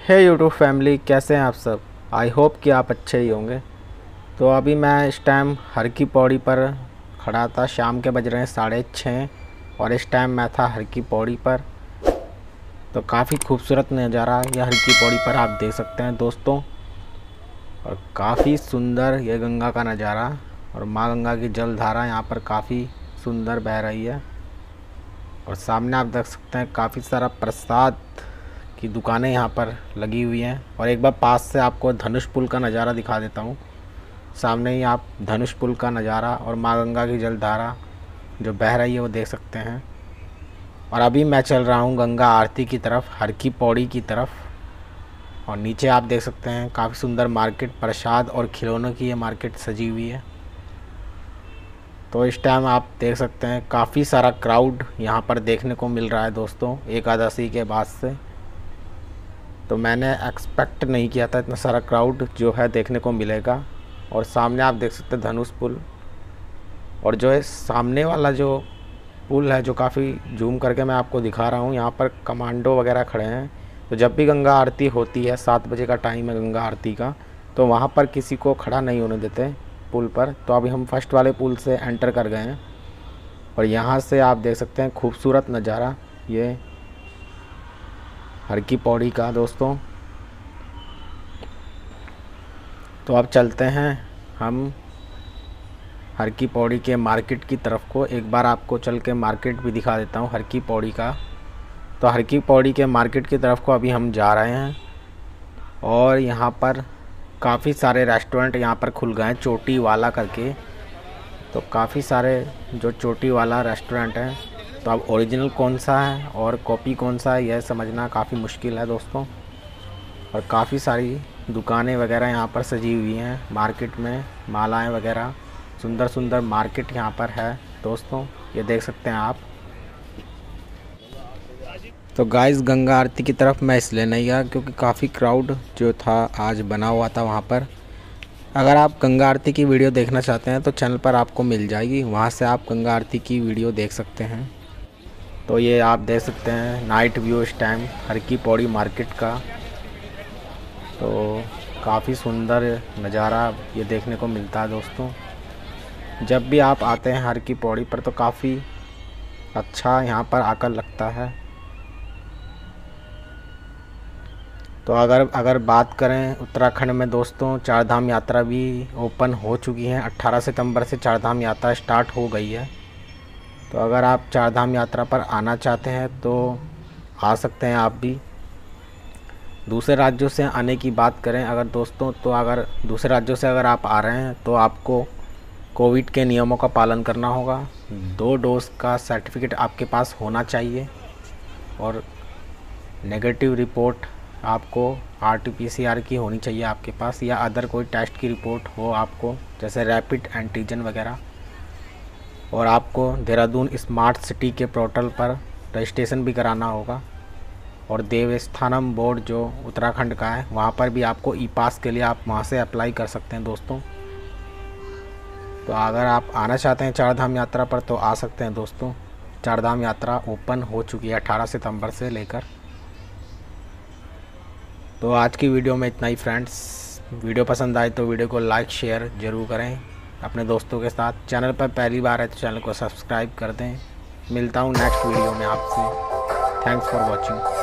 हे YouTube family, कैसे हैं आप सब। आई होप कि आप अच्छे ही होंगे। तो अभी मैं इस टाइम हर की पौड़ी पर खड़ा था। शाम के बज रहे हैं 6:30 और इस टाइम मैं था हर की पौड़ी पर। तो काफ़ी खूबसूरत नज़ारा ये हर की पौड़ी पर आप देख सकते हैं दोस्तों। और काफ़ी सुंदर ये गंगा का नज़ारा और माँ गंगा की जलधारा यहाँ पर काफ़ी सुंदर बह रही है। और सामने आप देख सकते हैं काफ़ी सारा प्रसाद की दुकानें यहाँ पर लगी हुई हैं। और एक बार पास से आपको धनुष पुल का नज़ारा दिखा देता हूँ। सामने ही आप धनुष पुल का नज़ारा और माँ गंगा की जलधारा जो बह रही है वो देख सकते हैं। और अभी मैं चल रहा हूँ गंगा आरती की तरफ, हर की पौड़ी की तरफ। और नीचे आप देख सकते हैं काफ़ी सुंदर मार्केट, प्रसाद और खिलौनों की ये मार्केट सजी हुई है। तो इस टाइम आप देख सकते हैं काफ़ी सारा क्राउड यहाँ पर देखने को मिल रहा है दोस्तों, एकादशी के बाद से। तो मैंने एक्सपेक्ट नहीं किया था इतना सारा क्राउड जो है देखने को मिलेगा। और सामने आप देख सकते हैं धनुष पुल, और जो है सामने वाला जो पुल है जो काफ़ी जूम करके मैं आपको दिखा रहा हूँ, यहाँ पर कमांडो वगैरह खड़े हैं। तो जब भी गंगा आरती होती है, 7 बजे का टाइम है गंगा आरती का, तो वहाँ पर किसी को खड़ा नहीं होने देते पुल पर। तो अभी हम फर्स्ट वाले पुल से एंटर कर गए हैं और यहाँ से आप देख सकते हैं खूबसूरत नज़ारा ये हर की पौड़ी का दोस्तों। तो अब चलते हैं हम हर की पौड़ी के मार्केट की तरफ को। एक बार आपको चल के मार्केट भी दिखा देता हूँ हर की पौड़ी का। तो हर की पौड़ी के मार्केट की तरफ को अभी हम जा रहे हैं। और यहाँ पर काफ़ी सारे रेस्टोरेंट यहाँ पर खुल गए हैं, चोटी वाला करके। तो काफ़ी सारे जो चोटी वाला रेस्टोरेंट है, तो अब ओरिजिनल कौन सा है और कॉपी कौन सा है यह समझना काफ़ी मुश्किल है दोस्तों। और काफ़ी सारी दुकानें वगैरह यहाँ पर सजी हुई हैं मार्केट में, मालाएं वगैरह, सुंदर सुंदर मार्केट यहाँ पर है दोस्तों, ये देख सकते हैं आप। तो गाइस गंगा आरती की तरफ मैं इसलिए नहीं गया क्योंकि काफ़ी क्राउड जो था आज बना हुआ था वहाँ पर। अगर आप गंगा आरती की वीडियो देखना चाहते हैं तो चैनल पर आपको मिल जाएगी, वहाँ से आप गंगा आरती की वीडियो देख सकते हैं। तो ये आप देख सकते हैं नाइट व्यू इस टाइम हर की पौड़ी मार्केट का। तो काफ़ी सुंदर नज़ारा ये देखने को मिलता है दोस्तों। जब भी आप आते हैं हर की पौड़ी पर तो काफ़ी अच्छा यहाँ पर आकर लगता है। तो अगर बात करें उत्तराखंड में दोस्तों, चारधाम यात्रा भी ओपन हो चुकी है। 18 सितंबर से चारधाम यात्रा स्टार्ट हो गई है। तो अगर आप चारधाम यात्रा पर आना चाहते हैं तो आ सकते हैं आप भी। दूसरे राज्यों से आने की बात करें अगर दोस्तों, तो अगर दूसरे राज्यों से अगर आप आ रहे हैं तो आपको कोविड के नियमों का पालन करना होगा। 2 डोज का सर्टिफिकेट आपके पास होना चाहिए और नेगेटिव रिपोर्ट आपको RT-PCR की होनी चाहिए आपके पास, या अदर कोई टेस्ट की रिपोर्ट हो आपको, जैसे रैपिड एंटीजन वगैरह। और आपको देहरादून स्मार्ट सिटी के पोर्टल पर रजिस्ट्रेशन भी कराना होगा। और देवस्थानम बोर्ड जो उत्तराखंड का है वहाँ पर भी आपको ई-पास के लिए आप वहाँ से अप्लाई कर सकते हैं दोस्तों। तो अगर आप आना चाहते हैं चारधाम यात्रा पर तो आ सकते हैं दोस्तों। चारधाम यात्रा ओपन हो चुकी है 18 सितंबर से लेकर। तो आज की वीडियो में इतना ही फ्रेंड्स। वीडियो पसंद आए तो वीडियो को लाइक शेयर ज़रूर करें अपने दोस्तों के साथ। चैनल पर पहली बार है तो चैनल को सब्सक्राइब कर दें। मिलता हूँ नेक्स्ट वीडियो में आपसे। Thanks for watching.